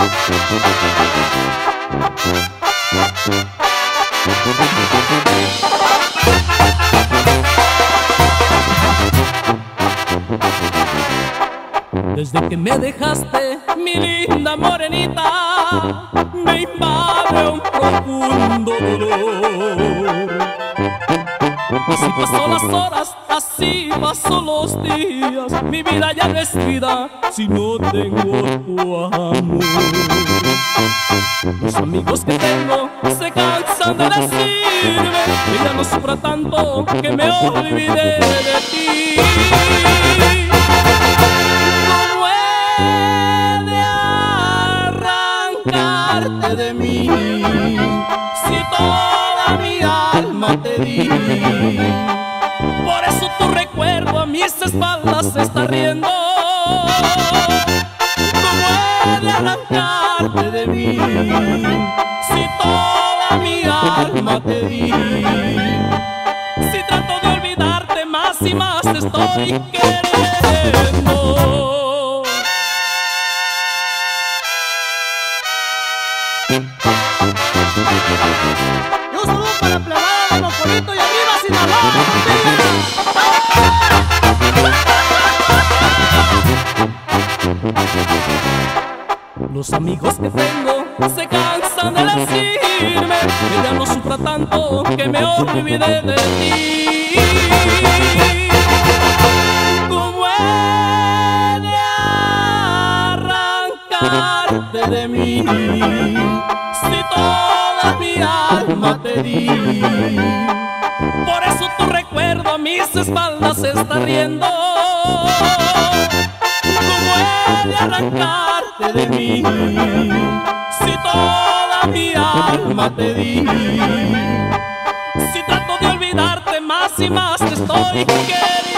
Desde que me dejaste, mi linda morenita, me invade un profundo dolor. Así pasó las horas, así pasó los días, mi vida ya no es vida si no tengo tu amor. Los amigos que tengo se cansan de decirme que ya no sufra tanto, que me olvidé de ti. ¿Cómo he de arrancarte de mí si toda mi alma te di? Por eso tu recuerdo a mis espaldas se está riendo. ¿Cómo he de arrancarte de mí si toda mi alma te di? Si trato de olvidarte, más y más te estoy queriendo. Y un saludo para el plebado de Mocolito y arriba Sinaloa. Los amigos que tengo se cansan de decirme que ya no sufra tanto, que me olvidé de ti. ¿Cómo he de arrancarte de mí si toda mi alma te di? Por eso tu recuerdo a mis espaldas se está riendo. ¿Cómo he de arrancarte de mí si toda mi alma te di? Si trato de olvidarte, más y más te estoy queriendo.